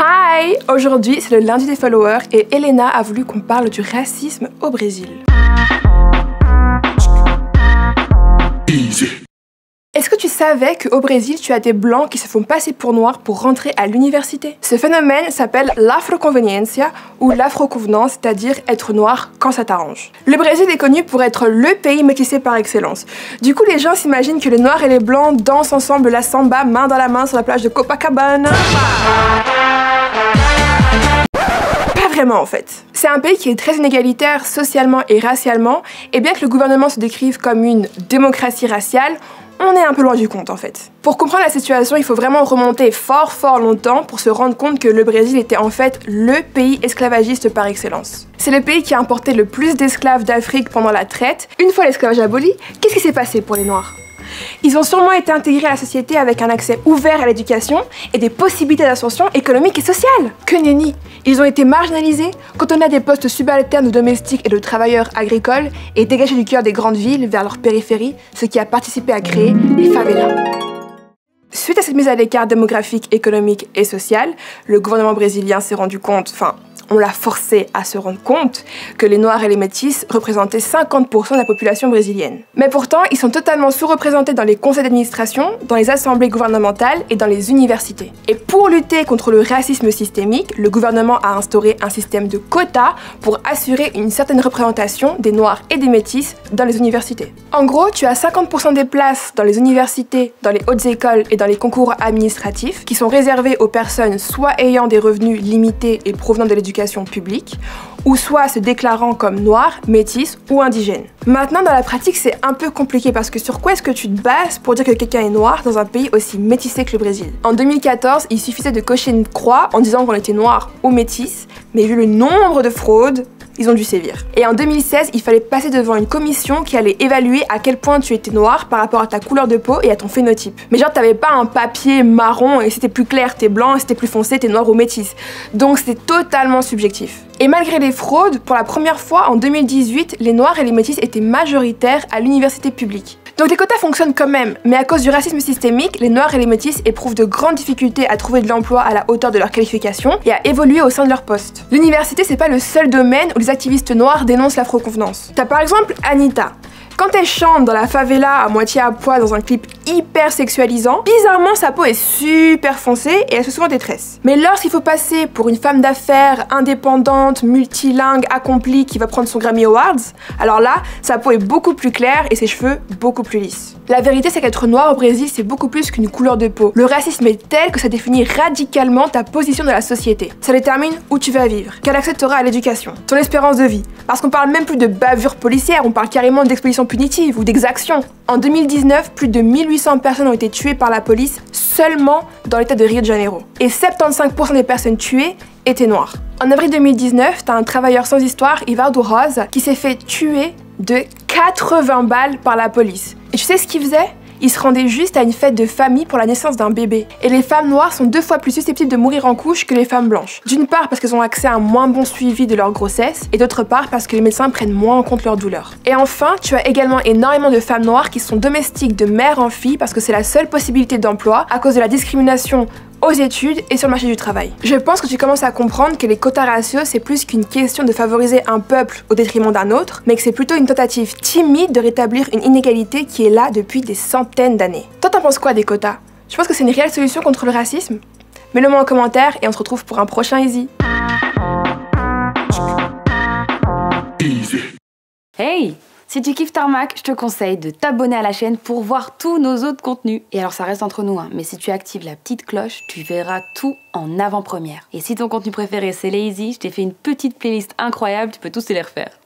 Hi! Aujourd'hui, c'est le lundi des followers et Elena a voulu qu'on parle du racisme au Brésil. Est-ce que tu savais qu'au Brésil, tu as des blancs qui se font passer pour noirs pour rentrer à l'université? Ce phénomène s'appelle l'afroconveniencia ou l'afroconvenance, c'est-à-dire être noir quand ça t'arrange. Le Brésil est connu pour être le pays métissé par excellence. Du coup, les gens s'imaginent que les noirs et les blancs dansent ensemble la samba main dans la main sur la plage de Copacabana. Pas vraiment en fait. C'est un pays qui est très inégalitaire socialement et racialement, et bien que le gouvernement se décrive comme une démocratie raciale, on est un peu loin du compte en fait. Pour comprendre la situation, il faut vraiment remonter fort longtemps pour se rendre compte que le Brésil était en fait le pays esclavagiste par excellence. C'est le pays qui a importé le plus d'esclaves d'Afrique pendant la traite. Une fois l'esclavage aboli, qu'est-ce qui s'est passé pour les Noirs? Ils ont sûrement été intégrés à la société avec un accès ouvert à l'éducation et des possibilités d'ascension économique et sociale. Que nenni! Ils ont été marginalisés, cantonnés à des postes subalternes de domestiques et de travailleurs agricoles et dégagés du cœur des grandes villes vers leur périphérie, ce qui a participé à créer les favelas. Suite à cette mise à l'écart démographique, économique et sociale, le gouvernement brésilien s'est rendu compte, on l'a forcé à se rendre compte que les Noirs et les Métis représentaient 50% de la population brésilienne. Mais pourtant, ils sont totalement sous-représentés dans les conseils d'administration, dans les assemblées gouvernementales et dans les universités. Et pour lutter contre le racisme systémique, le gouvernement a instauré un système de quotas pour assurer une certaine représentation des Noirs et des Métis dans les universités. En gros, tu as 50% des places dans les universités, dans les hautes écoles et dans les concours administratifs qui sont réservés aux personnes soit ayant des revenus limités et provenant de l'éducation publique, ou soit se déclarant comme noir, métis ou indigène. Maintenant, dans la pratique, c'est un peu compliqué parce que sur quoi est-ce que tu te bases pour dire que quelqu'un est noir dans un pays aussi métissé que le Brésil? En 2014, il suffisait de cocher une croix en disant qu'on était noir ou métis, mais vu le nombre de fraudes, ils ont dû sévir. Et en 2016, il fallait passer devant une commission qui allait évaluer à quel point tu étais noir par rapport à ta couleur de peau et à ton phénotype. Mais genre, t'avais pas un papier marron et c'était plus clair, t'es blanc, et c'était plus foncé, t'es noir ou métis. Donc c'était totalement subjectif. Et malgré les fraudes, pour la première fois en 2018, les noirs et les métis étaient majoritaires à l'université publique. Donc les quotas fonctionnent quand même, mais à cause du racisme systémique, les noirs et les métis éprouvent de grandes difficultés à trouver de l'emploi à la hauteur de leur qualification et à évoluer au sein de leur poste. L'université, c'est pas le seul domaine où les activistes noirs dénoncent l'afroconvenance. T'as par exemple Anitta. Quand elle chante dans la favela à moitié à poil dans un clip hyper sexualisant, bizarrement sa peau est super foncée et elle se sent en détresse. Mais lorsqu'il faut passer pour une femme d'affaires indépendante, multilingue, accomplie qui va prendre son Grammy Awards, alors là, sa peau est beaucoup plus claire et ses cheveux beaucoup plus lisses. La vérité, c'est qu'être noir au Brésil, c'est beaucoup plus qu'une couleur de peau. Le racisme est tel que ça définit radicalement ta position dans la société. Ça détermine où tu vas vivre, quel accès tu auras à l'éducation, ton espérance de vie. Parce qu'on parle même plus de bavure policière, on parle carrément d'exposition punitive ou d'exaction. En 2019, plus de 1800 personnes ont été tuées par la police seulement dans l'état de Rio de Janeiro. Et 75% des personnes tuées étaient noires. En avril 2019, t'as un travailleur sans histoire, Ivaldo Rosa, qui s'est fait tuer de 80 balles par la police. Et tu sais ce qu'il faisait? Il se rendait juste à une fête de famille pour la naissance d'un bébé. Et les femmes noires sont 2 fois plus susceptibles de mourir en couche que les femmes blanches. D'une part parce qu'elles ont accès à un moins bon suivi de leur grossesse, et d'autre part parce que les médecins prennent moins en compte leur douleur. Et enfin, tu as également énormément de femmes noires qui sont domestiques de mère en fille parce que c'est la seule possibilité d'emploi à cause de la discrimination aux études et sur le marché du travail. Je pense que tu commences à comprendre que les quotas raciaux, c'est plus qu'une question de favoriser un peuple au détriment d'un autre, mais que c'est plutôt une tentative timide de rétablir une inégalité qui est là depuis des centaines d'années. Toi, t'en penses quoi des quotas? Tu penses que c'est une réelle solution contre le racisme? Mets-le moi en commentaire et on se retrouve pour un prochain Easy. Hey! Si tu kiffes Tarmac, je te conseille de t'abonner à la chaîne pour voir tous nos autres contenus. Et alors ça reste entre nous, mais si tu actives la petite cloche, tu verras tout en avant-première. Et si ton contenu préféré c'est les Easy, je t'ai fait une petite playlist incroyable, tu peux tous te les refaire.